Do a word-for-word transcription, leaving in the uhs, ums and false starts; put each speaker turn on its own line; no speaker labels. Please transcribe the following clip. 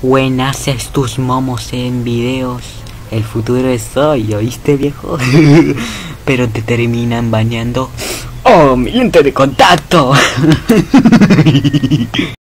When haces tus momos en videos, el futuro es hoy, ¿oíste, viejo? Pero te terminan bañando. ¡Oh, mi lente de contacto!